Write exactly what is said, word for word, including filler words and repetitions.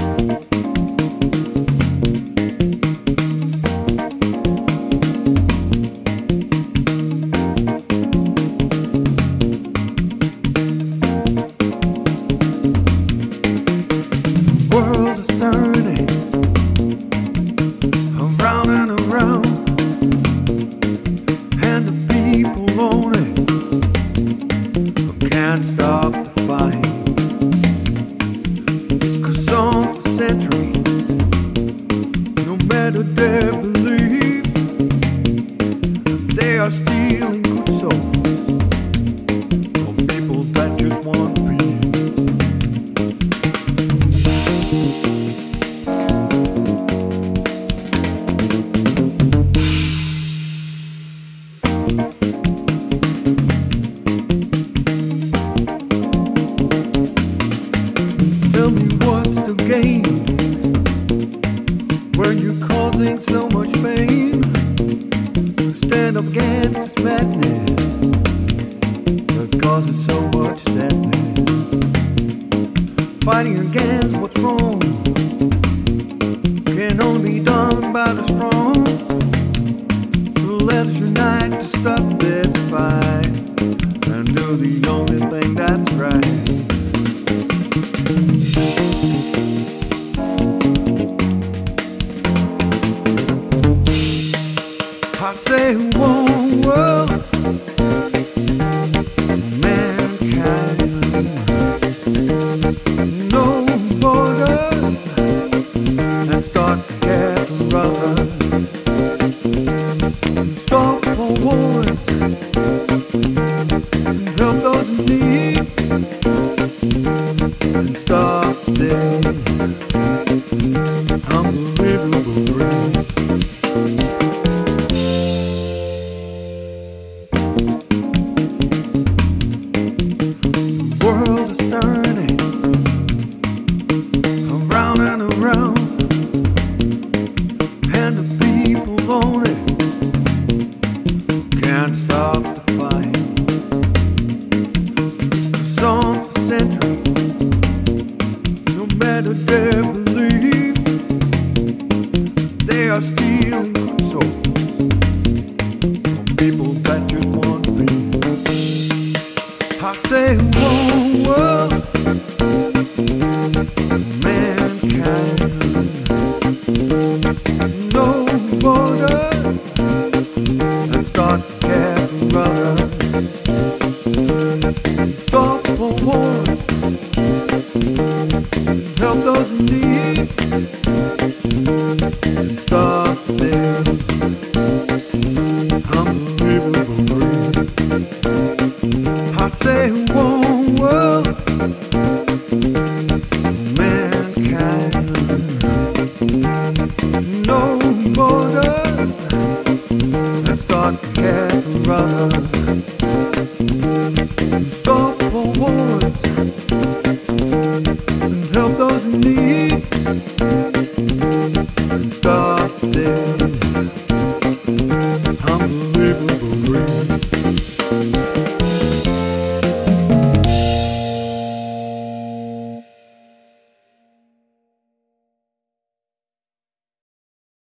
World is turning around and around, and the people on it can't stop the fight. 'Cause on the centuries, no matter their belief, they are stealing good souls from people that just want peace. Tell me what's the game when you're causing so much pain? Stand up against this madness that's causing so much sadness. Fighting against what's wrong can only be done by the strong. So let's unite to stop this fight and do the only thing that's right. I say one world, mankind, no borders, and start together, stop for wars, help those in need, and stop this unbelievable dream. The world is turning around and around, and the people on it can't stop the fight. It's on for centuries, no matter their belief, they are stealing good souls from people that just want peace. I say one world, mankind, no borders, and start together, stop for wars, help those in need, and stop this unbelievable dream. I say one world, mankind, no borders, and start together, stop for wars, and help those in need.